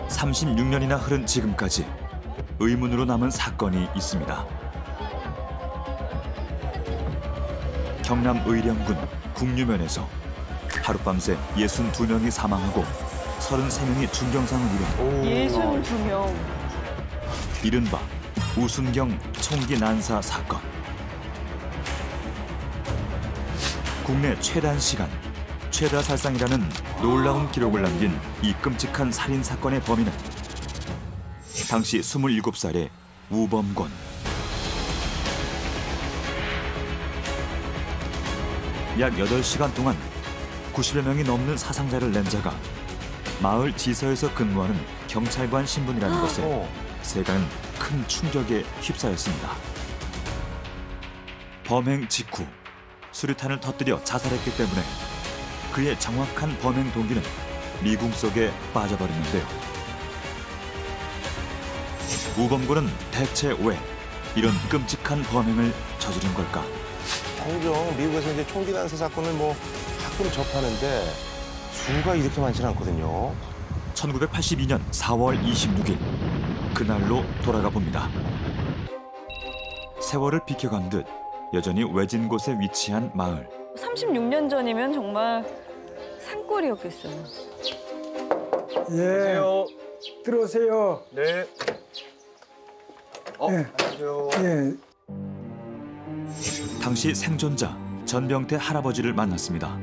36년이나 흐른 지금까지 의문으로 남은 사건이 있습니다. 경남 의령군 국류면에서 하룻밤새 62명이 사망하고 33명이 중경상을 입은 62명. 이른바 우순경 총기 난사 사건. 국내 최단 시간, 최다 살상이라는 놀라운 기록을 남긴 이 끔찍한 살인 사건의 범인은 당시 27살의 우범권. 약 8시간 동안 90여 명이 넘는 사상자를 낸 자가 마을 지서에서 근무하는 경찰관 신분이라는 것에 세간은 큰 충격에 휩싸였습니다. 범행 직후 수류탄을 터뜨려 자살했기 때문에 그의 정확한 범행 동기는 미궁 속에 빠져버리는데요. 우범군은 대체 왜 이런 끔찍한 범행을 저지른 걸까? 종종 미국에서 이제 총기 난사 사건을 가끔 접하는데 수가 이렇게 많지는 않거든요. 1982년 4월 26일 그날로 돌아가 봅니다. 세월을 비켜간 듯 여전히 외진 곳에 위치한 마을. 36년 전이면 정말 산골이었겠어요. 예. 들어오세요. 네. 예. 안녕하세요. 예. 당시 생존자 전병태 할아버지를 만났습니다.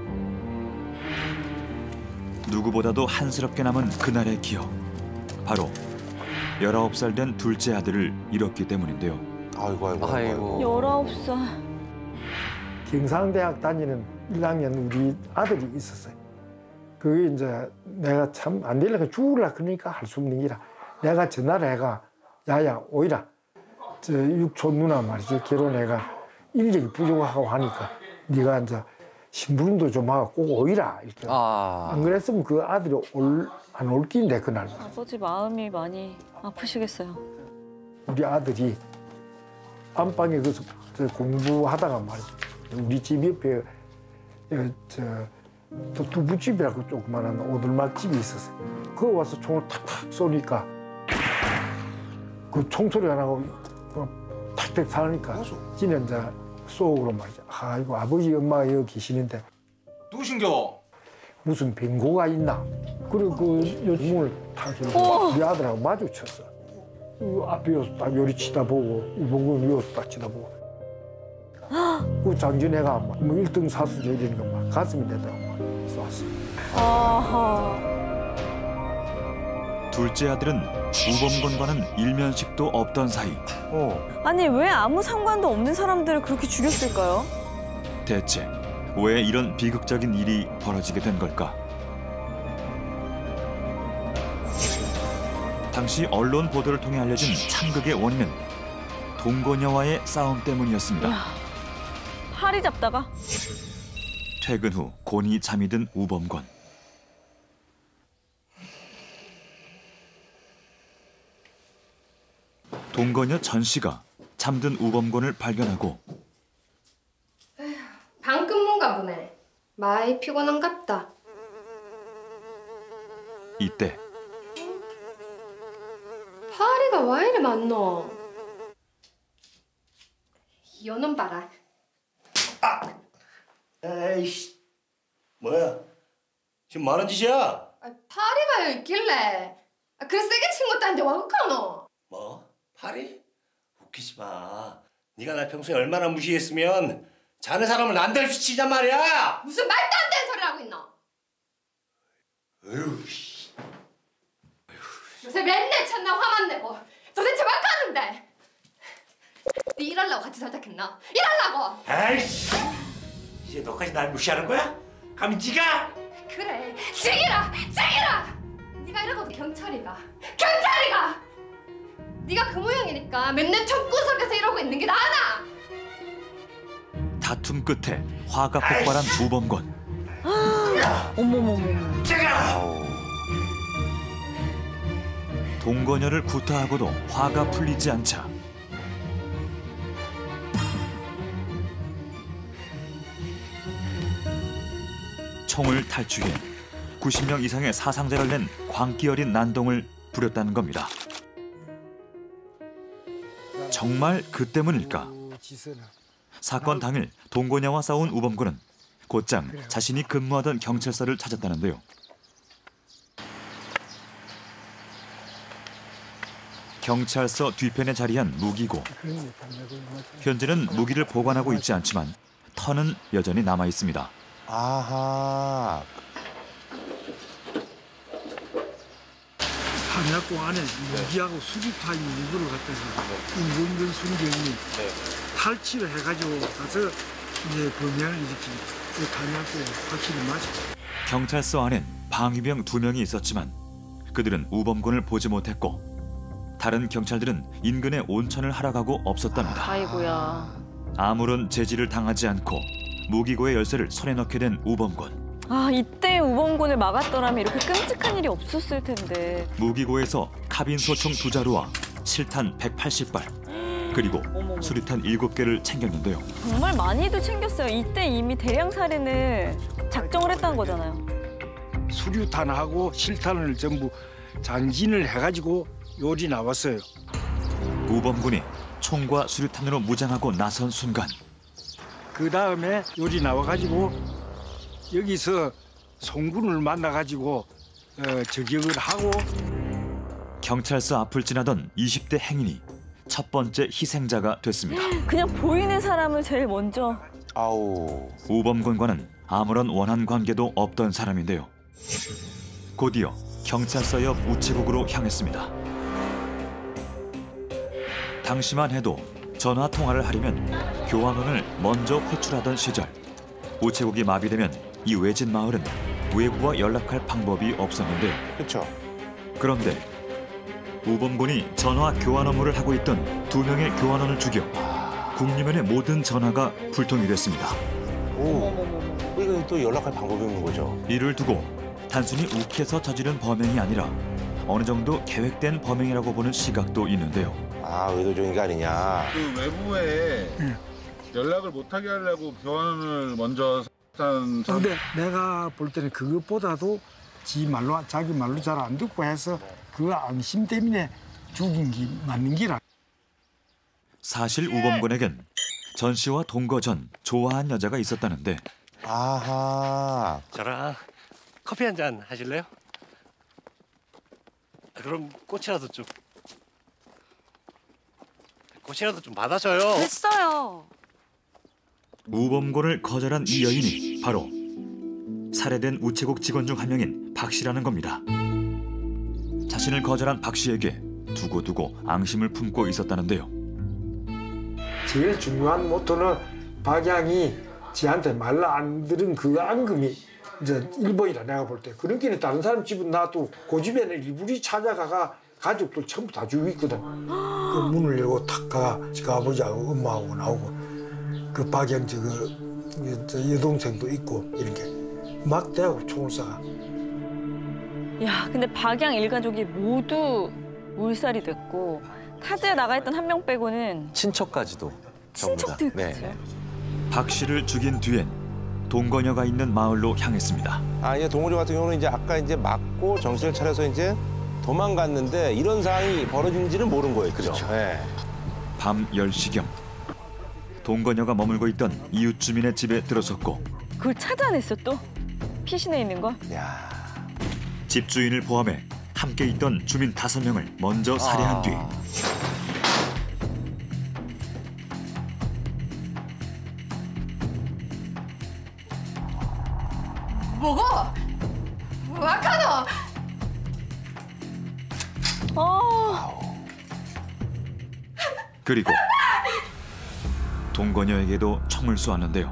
누구보다도 한스럽게 남은 그날의 기억. 바로 19살 된 둘째 아들을 잃었기 때문인데요. 아이고. 19살. 경상대학 다니는 1학년 우리 아들이 있었어요. 그게 이제 내가 참 안 되려고 죽으려 그러니까 할 수 없는 기라. 내가 전화를 해가 야야 오이라. 저 육촌 누나 말이지 결혼해가 인력이 부족하고 하니까 네가 이제 심부름도 좀 하고 꼭 오이라 이렇게. 안 그랬으면 그 아들이 안 올 낀데 그날. 아버지 마음이 많이 아프시겠어요. 우리 아들이 안방에 그 공부하다가 말이지 우리 집 옆에 또 두부집이라고 조그만한 오돌막집이 있었어요. 그거 와서 총을 탁탁 쏘니까 그 총소리가 나고 탁탁 사니까 지는 이제 속으로 말이죠. 아이고 아버지 엄마가 여기 계시는데 누구신겨? 무슨 병고가 있나? 그리고 그 문을 탁 열고 우리 아들하고 마주쳤어. 앞에 딱 요리 치다보고 이봉금 위에서 딱 치다보고 그 장진애가 뭐 1등 사수제 이러는 거 막 가슴이 되더라고 막 쐈어. 둘째 아들은 우범권과는 일면식도 없던 사이. 아니 왜 아무 상관도 없는 사람들을 그렇게 죽였을까요? 대체 왜 이런 비극적인 일이 벌어지게 된 걸까? 당시 언론 보도를 통해 알려진 참극의 원인은 동거녀와의 싸움 때문이었습니다. 이야, 파리 잡다가? 퇴근 후 곤히 잠이 든 우범권. 동거녀 전 씨가 잠든 우범권을 발견하고 방금문가 보네. 많이 피곤한갑다. 이때 파리가 왜 이리 많노? 이놈 봐라. 에이씨, 뭐야? 지금 뭐하는 짓이야? 파리가 여기 있길래. 그래 세게 친 것도 아닌데 와 흑하노? 뭐? 파리? 웃기지 마. 네가 날 평소에 얼마나 무시했으면 자네 사람을 난달없이 치냔 말이야. 무슨 말도 안 되는 소리를 하고 있노? 어휴. 요새 맨날 찬나 화만 내고 도대체 뭐 하는데? 네 일하려고 같이 살자 했나? 일하려고! 에이씨! 이제 너까지 날 무시하는 거야? 감히 네가? 그래, 죽이라! 네가 이러고도 경찰이가! 네가 그 모양이니까 맨날 총구석에서 이러고 있는 게 나아나! 다툼 끝에 화가 폭발한 우범권. 어머머머. 동거녀를 구타하고도 화가 풀리지 않자 총을 탈취해 90명 이상의 사상자를 낸 광기 어린 난동을 부렸다는 겁니다. 정말 그 때문일까? 사건 당일 동거녀와 싸운 우범군은 곧장 자신이 근무하던 경찰서를 찾았다는데요. 경찰서 뒤편에 자리한 무기고. 현재는 무기를 보관하고 있지 않지만 터는 여전히 남아 있습니다. 아하. 탄약고 안에 무기하고 수류탄이 이거를 갖다가 임금근 순경이 탈취를 해가지고 가서 이제 범행을 일으킨 그 탄약고 확실히 맞아. 경찰서 안엔 방위병 2명이 있었지만 그들은 우범군을 보지 못했고 다른 경찰들은 인근에 온천을 하러 가고 없었답니다. 아이고야. 아무런 제지를 당하지 않고 무기고의 열쇠를 손에 넣게 된 우범군. 아, 이때 우범군을 막았더라면 이렇게 끔찍한 일이 없었을 텐데. 무기고에서 카빈 소총 2자루와 실탄 180발 그리고 수류탄 7개를 챙겼는데요. 정말 많이도 챙겼어요. 이때 이미 대량 살인을 작정을 했다는 거잖아요. 수류탄하고 실탄을 전부 장진을 해가지고 요리 나왔어요. 우범군이 총과 수류탄으로 무장하고 나선 순간 그 다음에 요리 나와가지고 여기서 송군을 만나가지고 저격을 하고 경찰서 앞을 지나던 20대 행인이 첫 번째 희생자가 됐습니다. 그냥 보이는 사람을 제일 먼저. 아우. 우범군과는 아무런 원한 관계도 없던 사람인데요. 곧이어 경찰서 옆 우체국으로 향했습니다. 당시만 해도 전화 통화를 하려면 교환원을 먼저 호출하던 시절. 우체국이 마비되면 이 외진 마을은 외부와 연락할 방법이 없었는데요. 그렇죠. 그런데 우범군이 전화 교환 업무를 하고 있던 2명의 교환원을 죽여 국리면의 모든 전화가 불통이 됐습니다. 오. 이거 또 연락할 방법이 없는 거죠. 이를 두고 단순히 욱해서 저지른 범행이 아니라 어느 정도 계획된 범행이라고 보는 시각도 있는데요. 아, 의도적인 게 아니냐. 그 외부에 연락을 못하게 하려고 교환을 먼저 한 근데 내가 볼 때는 그것보다도 자기 말로 잘 안 듣고 해서 그 안심 때문에 죽인 게 맞는 기라. 사실 우범군에겐 전 씨와 동거 전 좋아한 여자가 있었다는데 아하. 저랑 커피 한 잔 하실래요? 그럼 꽃이라도 좀 받아줘요. 됐어요. 우범군을 거절한 이 여인이 바로 살해된 우체국 직원 중 한 명인 박 씨라는 겁니다. 자신을 거절한 박 씨에게 두고두고 앙심을 품고 있었다는데요. 제일 중요한 모토는 박양이 지한테 말로 안 들은 그 앙금이 이제 1번이라 내가 볼 때. 그런 길에 다른 사람 집은 놔도 그 집에는 일부러 찾아가가 가족들 전부 다 죽고 있거든. 그 문을 열고 탁 가보자고 엄마하고 나오고 그 박양 그 여동생도 있고 이렇게 막 대하고 총을 쏴. 야, 근데 박양 일가족이 모두 몰살이 됐고 타지에 나가 있던 한 명 빼고는 친척까지도. 친척들까지요. 네. 박 씨를 죽인 뒤엔 동거녀가 있는 마을로 향했습니다. 아, 이제 동호조 같은 경우는 이제 아까 이제 맞고 정신을 차려서 이제 도망갔는데 이런 상황이 벌어진지는 모른 거예요. 그렇죠. 네. 밤 10시경 동거녀가 머물고 있던 이웃 주민의 집에 들어섰고 그걸 찾아냈어 또? 피신해 있는 걸? 야. 집주인을 포함해 함께 있던 주민 5명을 먼저 살해한 뒤 뭐고? 와카노! 그리고 동거녀에게도 총을 쏘았는데요.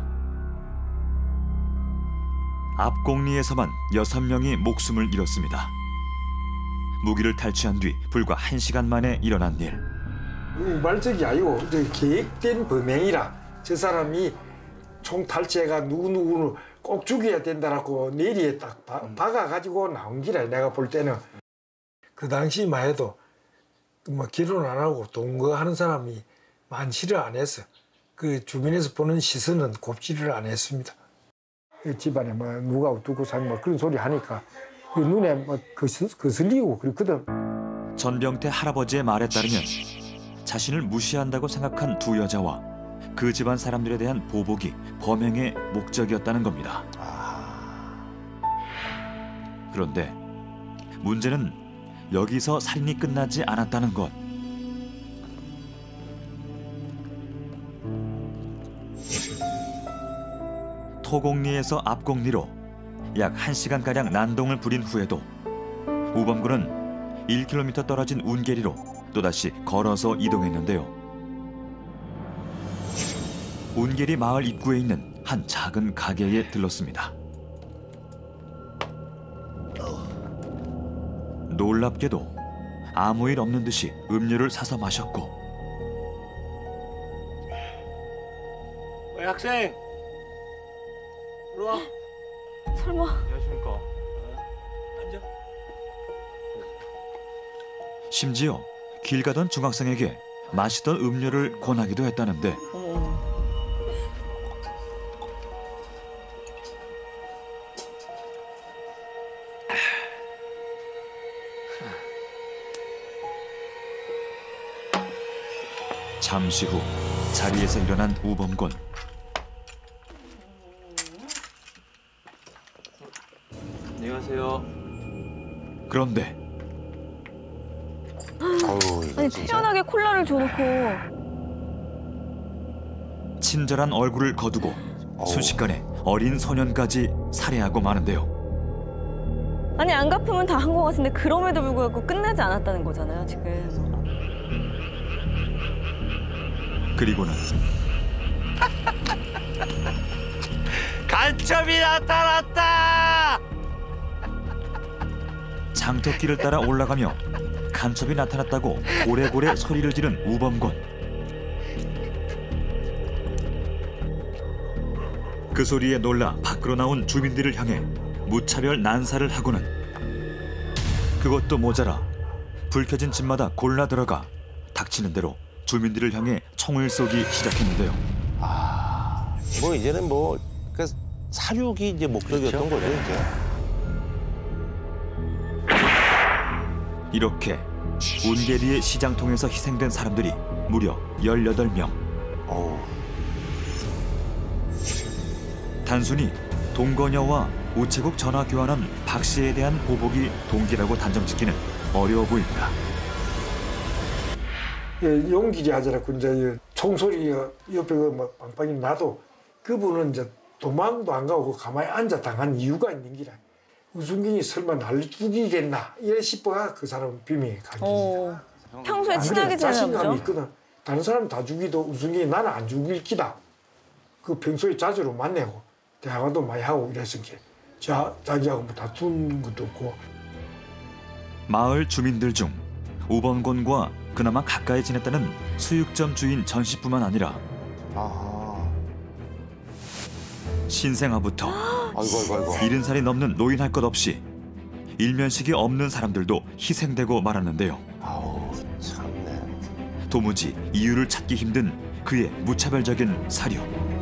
앞공리에서만 6명이 목숨을 잃었습니다. 무기를 탈취한 뒤 불과 1시간 만에 일어난 일. 우발적이 아니고 계획된 범행이라 저 사람이 총 탈취해가 누구누구를 꼭 죽여야 된다라고 내리에 딱 박아가지고 나온 기라. 내가 볼 때는 그 당시만 해도 뭐 결혼 안 하고 동거하는 사람이 많지를 안 했어. 그 주변에서 보는 시선은 곱지를 안 했습니다. 집안에 뭐 누가 어떻고 사는 뭐 그런 소리 하니까 눈에 뭐 거슬리고 그랬거든. 전병태 할아버지의 말에 따르면 자신을 무시한다고 생각한 두 여자와 그 집안 사람들에 대한 보복이 범행의 목적이었다는 겁니다. 그런데 문제는 여기서 살인이 끝나지 않았다는 것. 토곡리에서 앞곡리로 약 1시간가량 난동을 부린 후에도 우범군은 1km 떨어진 운계리로 또다시 걸어서 이동했는데요. 운계리 마을 입구에 있는 한 작은 가게에 들렀습니다. 놀랍게도 아무 일 없는 듯이 음료를 사서 마셨고 학생! 이리 와. 설마 안녕하십니까. 앉아. 심지어 길 가던 중학생에게 마시던 음료를 권하기도 했다는데 어머. 잠시 후 자리에서 일어난 우범권. 안녕하세요. 그런데 어우, 이거 아니 진짜. 태연하게 콜라를 줘놓고 친절한 얼굴을 거두고 순식간에 어린 소년까지 살해하고 마는데요. 아니 안 갚으면 다 한 것 같은데 그럼에도 불구하고 끝나지 않았다는 거잖아요 지금. 그리고는 간첩이 나타났다! 장터길을 따라 올라가며 간첩이 나타났다고 고래고래 소리를 지른 우범권. 그 소리에 놀라 밖으로 나온 주민들을 향해 무차별 난사를 하고는 그것도 모자라 불 켜진 집마다 골라 들어가 닥치는 대로 주민들을 향해 총을 쏘기 시작했는데요. 뭐 이제는 뭐 그 사육이 이제 목적이었던 거죠, 이제. 이렇게 운계리의 시장통에서 희생된 사람들이 무려 18명. 어우. 단순히 동거녀와 우체국 전화 교환한 박 씨에 대한 보복이 동기라고 단정짓기는 어려워 보입니다. 용기지 하자라고 이제 총소리 옆에 뭐 빵빵이 나도 그분은 이제 도망도 안 가고 가만히 앉아 당한 이유가 있는 기라. 우승균이 설마 날 죽이겠나 이래 싶어야 그 사람은 비명에 감깁니다. 평소에 친하게 지내나 자신감이 보죠? 있거든. 다른 사람 다 죽이도 우승균이 나는 안 죽일 기다. 그 평소에 자주로 만나고 대화도 많이 하고 이랬으니까 자기하고 뭐 다툰 것도 없고. 마을 주민들 중 우범권과 그나마 가까이 지냈다는 수육점 주인 전 씨뿐만 아니라 아하. 신생아부터 아이고. 70살이 넘는 노인 할 것 없이 일면식이 없는 사람들도 희생되고 말았는데요. 아우, 참네. 도무지 이유를 찾기 힘든 그의 무차별적인 사료.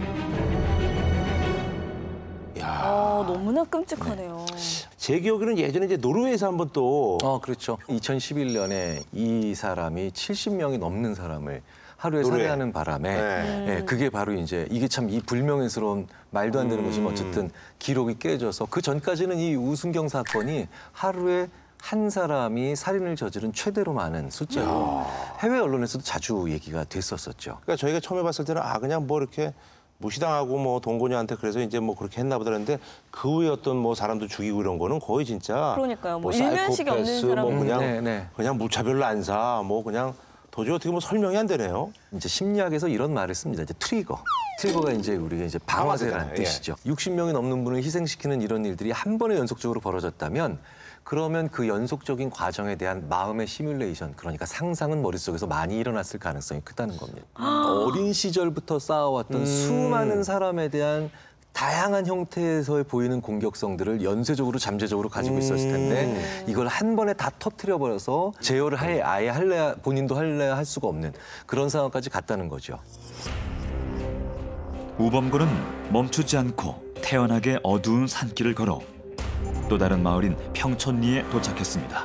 야. 너무나 끔찍하네요. 제 기억에는 예전에 이제 노르웨이에서 한번 또 그렇죠. 2011년에 이 사람이 70명이 넘는 사람을 하루에 노르웨이. 살해하는 바람에 네. 그게 바로 이제 이게 참 이 불명예스러운 말도 안 되는 거지만 어쨌든 기록이 깨져서 그 전까지는 이 우순경 사건이 하루에 한 사람이 살인을 저지른 최대로 많은 숫자로 해외 언론에서도 자주 얘기가 됐었었죠. 그러니까 저희가 처음에 봤을 때는 그냥 뭐 이렇게 무시당하고 뭐 동거녀한테 그래서 이제 뭐 그렇게 했나 보다 그랬는데 그 후에 어떤 뭐 사람도 죽이고 이런 거는 거의 진짜 그러니까요. 뭐 일면식이 없는 사이코패스, 사람은 뭐 그냥 무차별 난사 뭐 그냥 도저히 어떻게 뭐 설명이 안 되네요. 이제 심리학에서 이런 말을 씁니다. 이제 트리거가 이제 우리가 이제 방아쇠라는 방아쇠잖아요. 뜻이죠. 60명이 넘는 분을 희생시키는 이런 일들이 한 번에 연속적으로 벌어졌다면 그러면 그 연속적인 과정에 대한 마음의 시뮬레이션, 그러니까 상상은 머릿속에서 많이 일어났을 가능성이 크다는 겁니다. 어린 시절부터 쌓아왔던 수많은 사람에 대한 다양한 형태에서 보이는 공격성들을 연쇄적으로 잠재적으로 가지고 있었을 텐데 이걸 한 번에 다 터뜨려버려서 제어를 아예 본인도 할래야 할 수가 없는 그런 상황까지 갔다는 거죠. 우범군은 멈추지 않고 태연하게 어두운 산길을 걸어 또 다른 마을인 평촌리에 도착했습니다.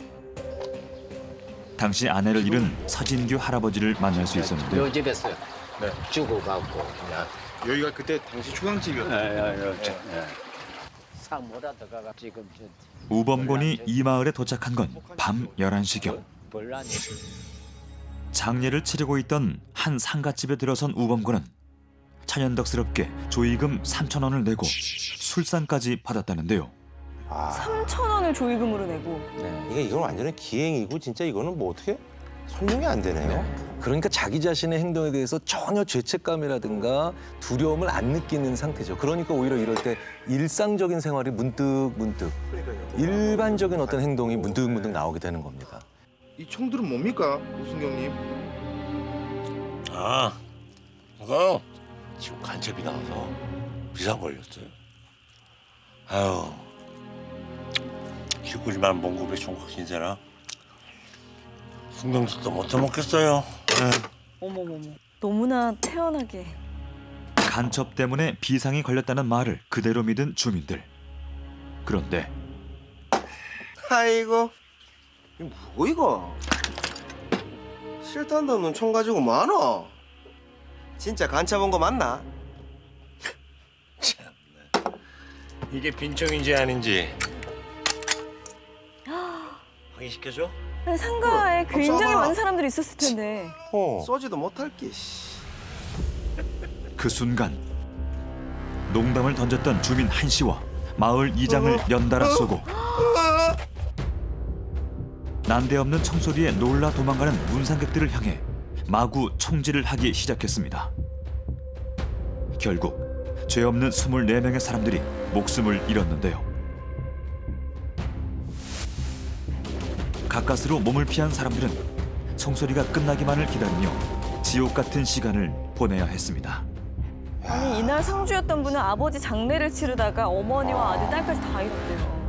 당시 아내를 잃은 서진규 할아버지를 만날 수 있었는데요. 요 집에서 주고 갖고 그냥. 여기가 그때 당시 초상집이었어요. 상 못하다가 지금 우범곤이 이 마을에 도착한 건 밤 11시경. 벌란이. 장례를 치르고 있던 한 상갓집에 들어선 우범곤은 천연덕스럽게 조의금 3,000원을 내고 술상까지 받았다는데요. 3,000원을 조의금으로 내고. 이건 완전히 기행이고 진짜 이거는 뭐 어떻게 설명이 안 되네요. 그러니까 자기 자신의 행동에 대해서 전혀 죄책감이라든가 두려움을 안 느끼는 상태죠. 그러니까 오히려 이럴 때 일상적인 생활이 문득문득 일반적인 어떤 행동이 문득문득 나오게 되는 겁니다. 이 총들은 뭡니까, 유승경님? 아, 이거 지금 간첩이 나와서 비상 걸렸어요. 아유, 시구지만 몽급의 총각 신세라 승경집도 못 해먹겠어요. 어머머머. 너무나 태연하게. 간첩 때문에 비상이 걸렸다는 말을 그대로 믿은 주민들. 그런데 아이고, 이거 뭐고 이거? 싫다는 총 가지고 뭐하노? 진짜 간첩 온 거 맞나? 참나. 이게 빈총인지 아닌지 확인시켜줘? 상가에 그래, 굉장히 쏴봐. 많은 사람들이 있었을 텐데. 쏘지도 못할 게. 그 순간 농담을 던졌던 주민 한 씨와 마을 이장을 연달아 쏘고 난데없는 총소리에 놀라 도망가는 문상객들을 향해 마구 총질을 하기 시작했습니다. 결국 죄 없는 24명의 사람들이 목숨을 잃었는데요. 가까스로 몸을 피한 사람들은 총소리가 끝나기만을 기다리며 지옥 같은 시간을 보내야 했습니다. 아니 이날 상주였던 분은 아버지 장례를 치르다가 어머니와 아들, 딸까지 다 잃었대요.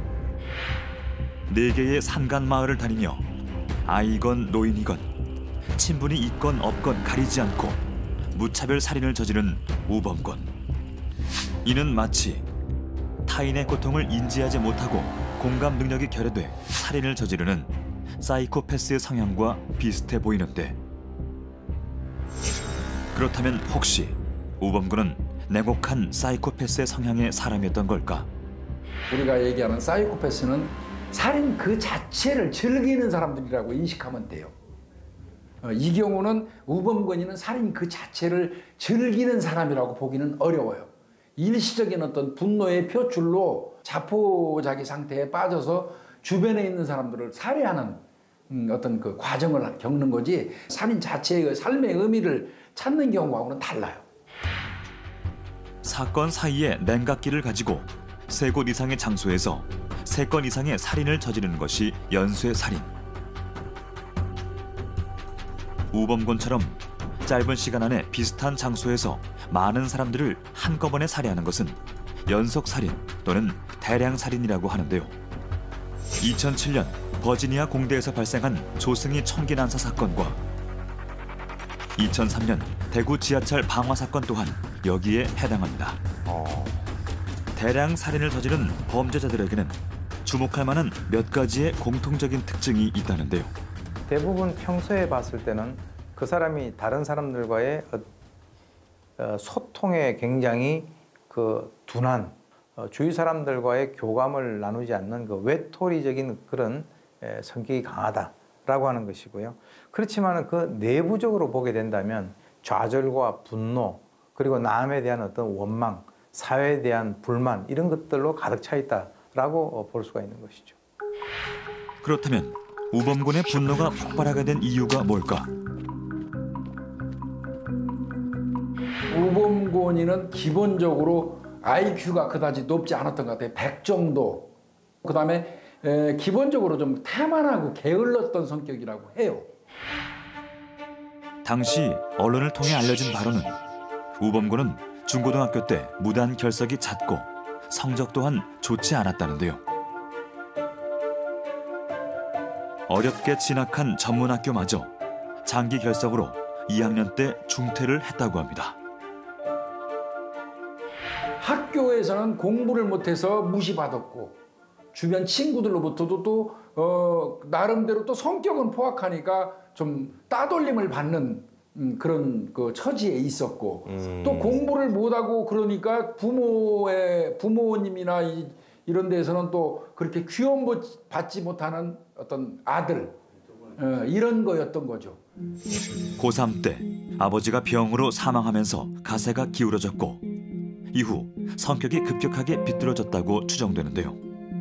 4개의 산간 마을을 다니며 아이건 노인이건 친분이 있건 없건 가리지 않고 무차별 살인을 저지른 우범곤. 이는 마치 타인의 고통을 인지하지 못하고 공감 능력이 결여돼 살인을 저지르는 사이코패스의 성향과 비슷해 보이는데, 그렇다면 혹시 우범군은 냉혹한 사이코패스의 성향의 사람이었던 걸까? 우리가 얘기하는 사이코패스는 살인 그 자체를 즐기는 사람들이라고 인식하면 돼요. 이 경우는 우범건이는 살인 그 자체를 즐기는 사람이라고 보기는 어려워요. 일시적인 어떤 분노의 표출로 자포자기 상태에 빠져서 주변에 있는 사람들을 살해하는 어떤 그 과정을 겪는 거지, 살인 자체의 삶의 의미를 찾는 경우하고는 달라요. 사건 사이에 냉각기를 가지고 3곳 이상의 장소에서 3건 이상의 살인을 저지르는 것이 연쇄살인. 우범곤처럼 짧은 시간 안에 비슷한 장소에서 많은 사람들을 한꺼번에 살해하는 것은 연속살인 또는 대량살인이라고 하는데요. 2007년 버지니아 공대에서 발생한 조승희 총기 난사 사건과 2003년 대구 지하철 방화 사건 또한 여기에 해당합니다. 대량 살인을 저지른 범죄자들에게는 주목할 만한 몇 가지의 공통적인 특징이 있다는데요. 대부분 평소에 봤을 때는 그 사람이 다른 사람들과의 소통에 굉장히 그 둔한, 주위 사람들과의 교감을 나누지 않는 그 외톨이적인 그런 성격이 강하다라고 하는 것이고요. 그렇지만 그 내부적으로 보게 된다면 좌절과 분노, 그리고 남에 대한 어떤 원망, 사회에 대한 불만, 이런 것들로 가득 차 있다라고 볼 수가 있는 것이죠. 그렇다면 우범군의 분노가 폭발하게 된 이유가 뭘까? 우범곤이는 기본적으로 IQ가 그다지 높지 않았던 것 같아요. 100 정도. 그다음에 기본적으로 좀 태만하고 게을렀던 성격이라고 해요. 당시 언론을 통해 알려진 바로는 우범군은 중고등학교 때 무단 결석이 잦고 성적 또한 좋지 않았다는데요. 어렵게 진학한 전문학교마저 장기 결석으로 2학년 때 중퇴를 했다고 합니다. 학교에서는 공부를 못해서 무시받았고 주변 친구들로부터도 또 나름대로 또 성격은 포악하니까 좀 따돌림을 받는 그런 그 처지에 있었고 또 공부를 못하고 그러니까 부모님이나 이런 데서는 또 그렇게 귀여움받지 못하는 어떤 아들 이런 거였던 거죠. 고3 때 아버지가 병으로 사망하면서 가세가 기울어졌고 이후 성격이 급격하게 비뚤어졌다고 추정되는데요.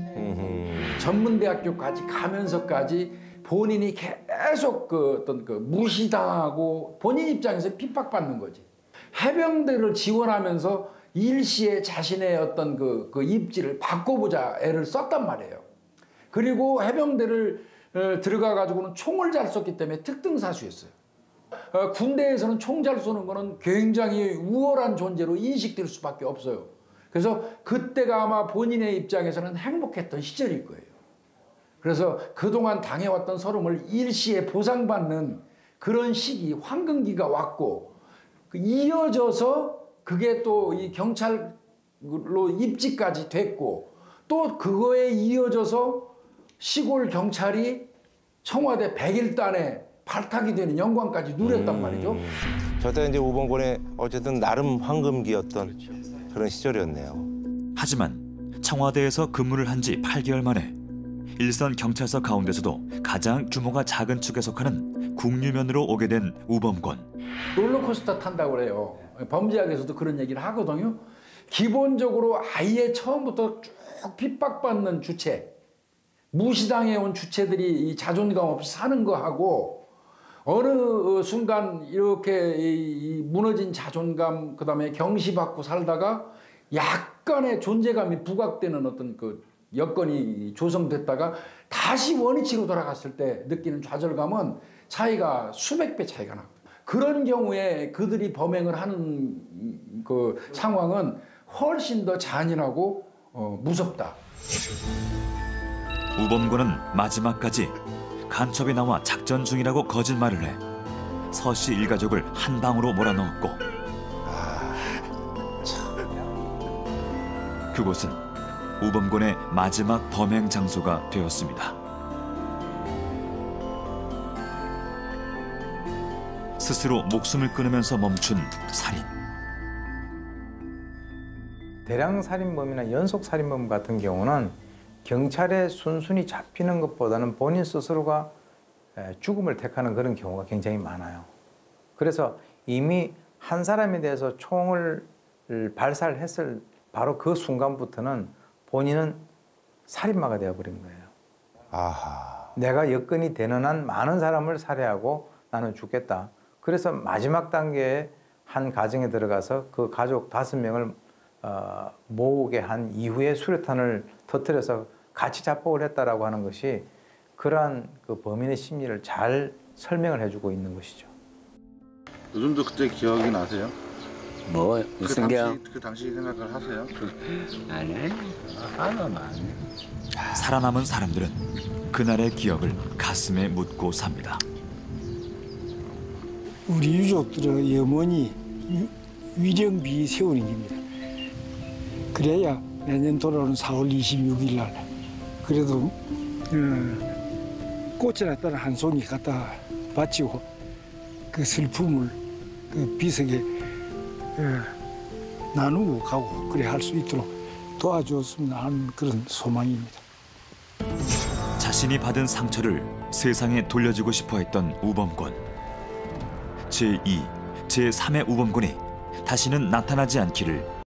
전문대학교까지 가면서까지 본인이 계속 그 어떤 그 무시당하고 본인 입장에서 핍박받는 거지. 해병대를 지원하면서 일시에 자신의 어떤 그 입지를 바꿔보자 애를 썼단 말이에요. 그리고 해병대를 들어가 가지고는 총을 잘 쏘기 때문에 특등사수였어요. 군대에서는 총 잘 쏘는 거는 굉장히 우월한 존재로 인식될 수밖에 없어요. 그래서 그때가 아마 본인의 입장에서는 행복했던 시절일 거예요. 그래서 그동안 당해왔던 서름을 일시에 보상받는 그런 시기, 황금기가 왔고 이어져서 그게 또 이 경찰로 입지까지 됐고 또 그거에 이어져서 시골 경찰이 청와대 101단에 발탁이 되는 영광까지 누렸단 말이죠. 저때 이제 우범군의 어쨌든 나름 황금기였던 그런 시절이었네요. 하지만 청와대에서 근무를 한 지 8개월 만에 일선 경찰서 가운데서도 가장 규모가 작은 축에 속하는 국유면으로 오게 된 우범권. 롤러코스터 탄다고 그래요. 범죄학에서도 그런 얘기를 하거든요. 기본적으로 아예 처음부터 쭉 핍박받는 주체, 무시당해온 주체들이 이 자존감 없이 사는 거하고 어느 순간 이렇게 이 무너진 자존감 그다음에 경시받고 살다가 약간의 존재감이 부각되는 어떤 그 여건이 조성됐다가 다시 원위치로 돌아갔을 때 느끼는 좌절감은 차이가 수백 배 차이가 나고 그런 경우에 그들이 범행을 하는 그 상황은 훨씬 더 잔인하고 무섭다. 우범군은 마지막까지 간첩이 나와 작전 중이라고 거짓말을 해 서씨 일가족을 한 방으로 몰아넣었고 그곳은 우범군의 마지막 범행 장소가 되었습니다. 스스로 목숨을 끊으면서 멈춘 살인. 대량 살인범이나 연속 살인범 같은 경우는 경찰에 순순히 잡히는 것보다는 본인 스스로가 죽음을 택하는 그런 경우가 굉장히 많아요. 그래서 이미 한 사람에 대해서 총을 발사를 했을 바로 그 순간부터는 본인은 살인마가 되어버린 거예요. 아하. 내가 여건이 되는 한 많은 사람을 살해하고 나는 죽겠다. 그래서 마지막 단계에 한 가정에 들어가서 그 가족 5명을 모으게 한 이후에 수류탄을 터뜨려서 같이 자폭을 했다라고 하는 것이 그러한 그 범인의 심리를 잘 설명을 해주고 있는 것이죠. 요즘도 그때 기억이 나세요? 뭐 무슨 게? 그 당시 생각을 하세요? 아니, 하나만. 살아남은 사람들은 그날의 기억을 가슴에 묻고 삽니다. 우리 유족들의 염원이 위령비 세우는 겁니다. 그래야 내년 돌아오는 4월 26일 날 그래도 꽃이나 따라 한 송이 갖다 바치고 그 슬픔을 그 비석에 나누고 가고 그래 할 수 있도록 도와주었으면 하는 그런 소망입니다. 자신이 받은 상처를 세상에 돌려주고 싶어 했던 우범권. 제2, 제3의 우범권이 다시는 나타나지 않기를